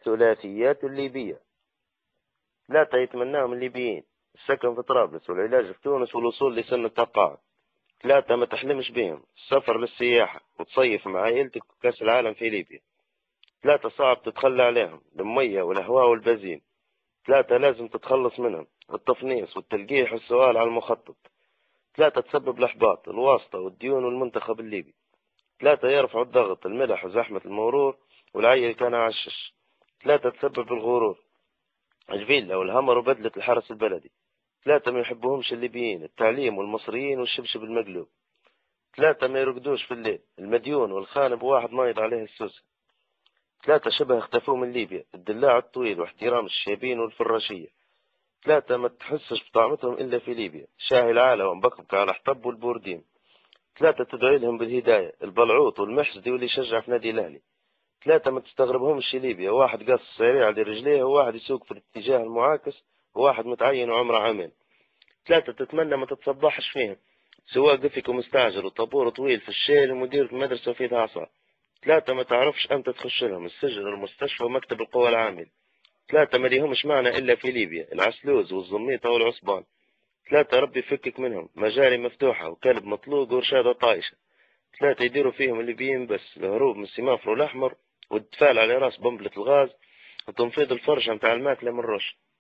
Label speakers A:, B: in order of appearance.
A: ثلاثيات الليبية. 3 يتمناهم الليبيين: السكن في طرابلس والعلاج في تونس والوصول لسن التقاعد. 3 ما تحلمش بهم: السفر للسياحة وتصيف مع عائلتك وكأس العالم في ليبيا. 3 صعب تتخلى عليهم: المية والهواء والبنزين. 3 لازم تتخلص منهم: التفنيص والتلقيح والسؤال على المخطط. 3 تسبب الإحباط: الواسطة والديون والمنتخب الليبي. 3 يرفعوا الضغط: الملح وزحمة المرور والعيل كان عشش. 3 تسبب الغرور: الفيلا والهمر وبدلة الحرس البلدي. 3 ما يحبوهمش الليبيين: التعليم والمصريين والشبشب المقلوب. 3 ما يرقدوش في الليل: المديون والخانب وواحد نايض عليه السوسة. 3 شبه اختفوا من ليبيا: الدلاع الطويل واحترام الشابين والفراشية. 3 ما تحسش بطعمتهم إلا في ليبيا: شاهي العالة ومبكبك على حطب والبوردين. 3 تدعي لهم بالهداية: البلعوط والمحسدي واللي يشجع في نادي الأهلي. 3 ما تستغربهمش ليبيا: واحد قص سريع على رجليه وواحد يسوق في الاتجاه المعاكس وواحد متعين وعمره عامين. 3 تتمنى ما تتصبحش فيهم: سواق قفك ومستعجل وطابور طويل في الشارع ومدير المدرسة في عصا. 3 ما تعرفش أمتى تخش لهم: السجن والمستشفى ومكتب القوى العامل. 3 ما ليهمش معنى إلا في ليبيا: العسلوز والزميطة والعصبان. 3 ربي يفكك منهم: مجاري مفتوحة وكلب مطلوق ورشادة طايشة. 3 يديروا فيهم الليبيين بس: الهروب من السمافرو الأحمر والدفال على راس بمبلة الغاز وتنفيذ الفرشة متاع الماكلة من رش.